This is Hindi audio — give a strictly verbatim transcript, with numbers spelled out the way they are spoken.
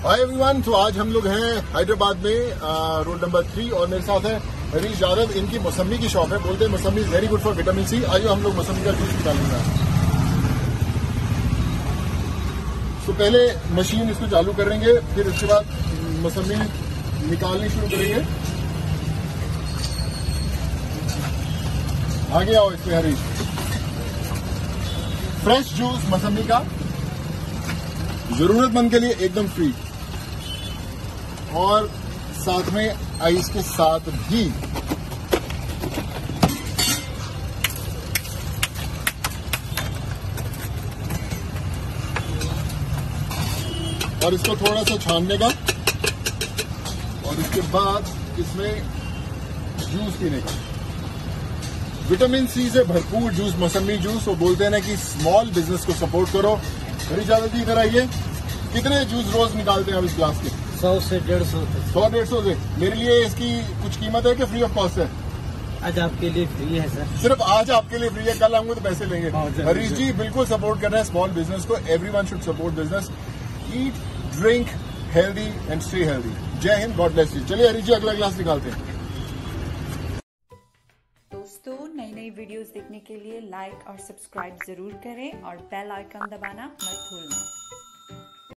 हाय एवरीवन, तो आज हम लोग हैं हैदराबाद में रोड नंबर थ्री और मेरे साथ है हरीश यादव। इनकी मौसमी की शॉप है। बोलते हैं mausami is very good for vitamin C. आइए हम लोग मौसमी का जूस निकालेंगे। तो पहले मशीन इसको चालू करेंगे, फिर उसके बाद मौसमी निकालनी शुरू करेंगे। आगे आओ इसमें हरीश। फ्रेश जूस मौसमी का जरूरतमंद के लिए एकदम फ्री, और साथ में आइस के साथ भी। और इसको थोड़ा सा छानने का, और इसके बाद इसमें जूस पीने का। विटामिन सी से भरपूर जूस, मौसमी जूस। वो बोलते हैं ना कि स्मॉल बिजनेस को सपोर्ट करो। मेरी ज्यादा जी इधर आइए। कितने जूस रोज निकालते हैं आप इस ग्लास के? सौ से डेढ़ सौ सौ डेढ़ सौ से। मेरे लिए इसकी कुछ कीमत है कि फ्री ऑफ कॉस्ट है? आज आपके लिए फ्री है सर। सिर्फ आज आपके लिए फ्री है, कल आऊंगे तो पैसे लेंगे। हरीश जी बिल्कुल सपोर्ट कर रहे हैं स्मॉल बिजनेस को। Everyone should support business. Eat, drink healthy and stay healthy. जय हिंद, गॉड ब्लेस यू। चलिए हरीश जी अगला ग्लास निकालते हैं। दोस्तों, नई नई वीडियोस देखने के लिए लाइक और सब्सक्राइब जरूर करें और बेल आइकन दबाना मत भूलना।